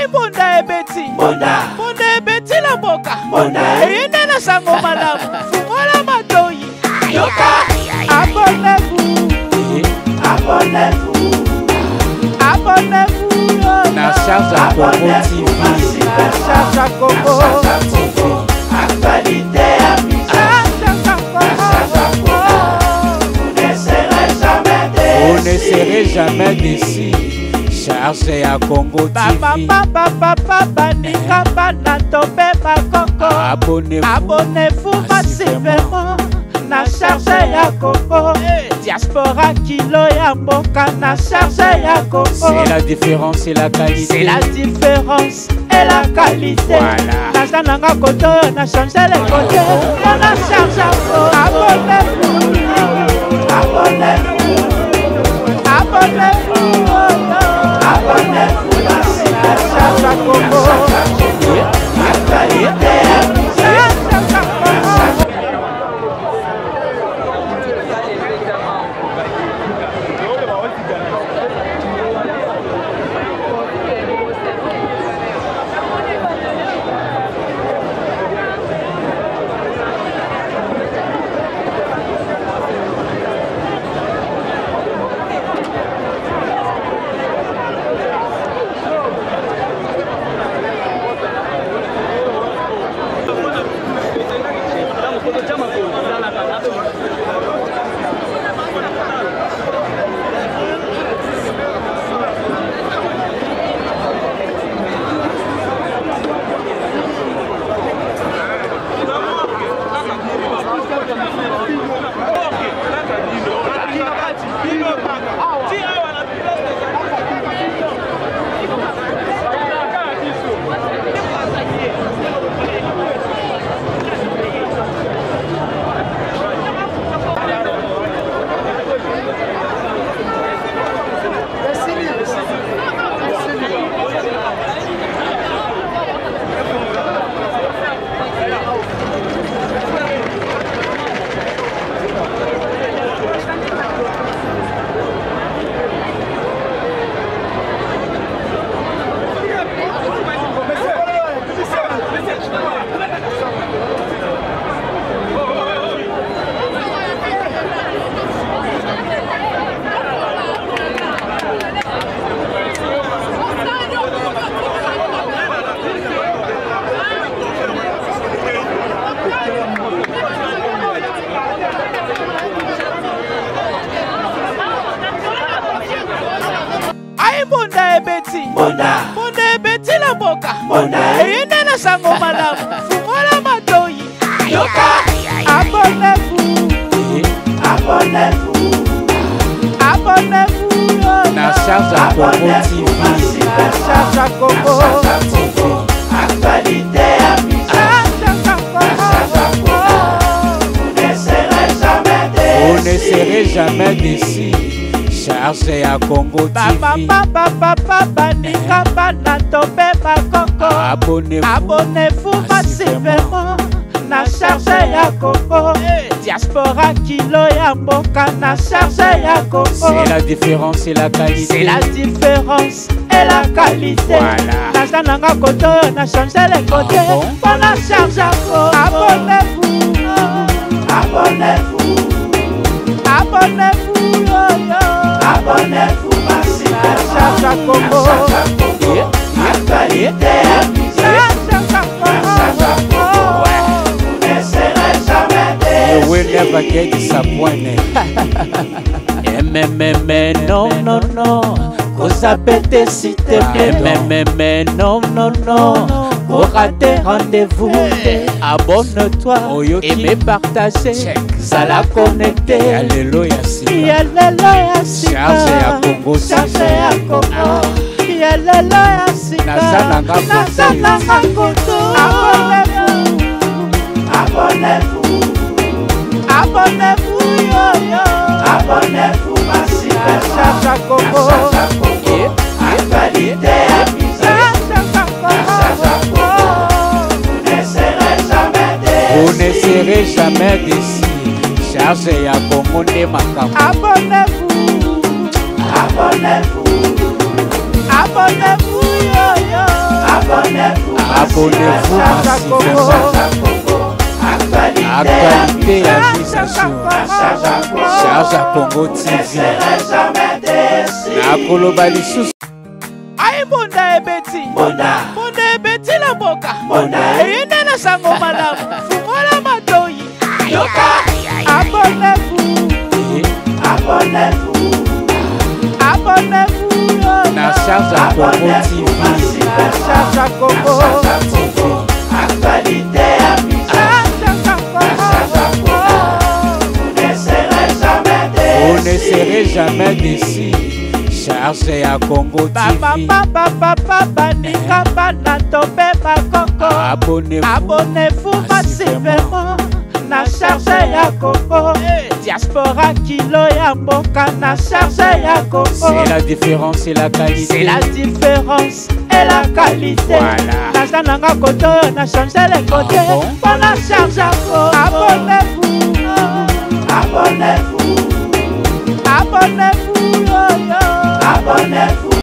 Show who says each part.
Speaker 1: Aïe Bonda ebeti Bonda ebeti la boka Eyende na sango malamu Fungola matoi Yoka Abonnez-vous
Speaker 2: Na charge à Congo TV.
Speaker 1: Na charge à Congo
Speaker 3: Actualité à
Speaker 2: Vous ne serez jamais déçus. Charge à Congo TV.
Speaker 1: Abonnez-vous massivement. Na charge ya Congo Diaspora kilo ya mboka Na charge ya Congo
Speaker 2: C'est la différence et la qualité.
Speaker 1: C'est la différence et la qualité. Naza nanga koto na change les côtés. Na charge ya Congo Abonnez-vous Na charge ya Congo Actualité Bonda ebeti la boka Eyende na sango malamu Fungola matoi Yoka Abonnez-vous
Speaker 2: Na charge à Congo TV.
Speaker 1: Na charge à Congo
Speaker 3: Actualité à
Speaker 2: Vous ne serez jamais déçus. Charge à Congo TV.
Speaker 1: Abonnez-vous massivement. Na charge ya Congo Diaspora kilo ya mboka Na charge ya Congo
Speaker 2: C'est la différence et la qualité.
Speaker 1: C'est la différence et la qualité. Naza nanga koto na change les côtés. Na charge ya Congo Abonnez-vous massivement. Na charge ya Congo
Speaker 3: Actualité à
Speaker 2: You will never get disappointed. Mais non, non, non. Cause à péter si t'es mais non, non, non. Pour rater rendez-vous, abonne-toi, aimez, partager, ça la connecter. Alléluia, si. Charge à Congo,
Speaker 3: Abonnez-vous massivement.
Speaker 1: Charge à Congo.
Speaker 3: Actualité à
Speaker 2: vous ne serez jamais déçus. Charge à Congo de Macam.
Speaker 1: Abonnez-vous. Abonnez-vous, yo yo.
Speaker 2: Abonnez-vous massivement. Actualité à mise à jour. Charge à Congo TV. Nakoloba lisusu.
Speaker 1: Aïe bonda ebeti. Bonda ebeti la boka. Eyende na sango malamu. Fungola matoi. Abonnez-vous. Abonnez-vous.
Speaker 2: Na charge à Congo TV.
Speaker 1: Na charge à Congo.
Speaker 3: Actualité à mise
Speaker 2: Vous ne serez jamais déçus. Chargé à Congo TV.
Speaker 1: Abonnez-vous massivement. Na charge ya Congo. Diaspora kilo ya mboka. Na charge ya Congo.
Speaker 2: C'est la différence et la qualité.
Speaker 1: C'est la différence et la qualité.
Speaker 2: Voilà.
Speaker 1: Na nanga koto na changer les côtés. Pour la charge à Congo. Abonnez-vous.
Speaker 3: Abonnez-vous.
Speaker 1: Abonnez-vous.
Speaker 3: Abonnez-vous.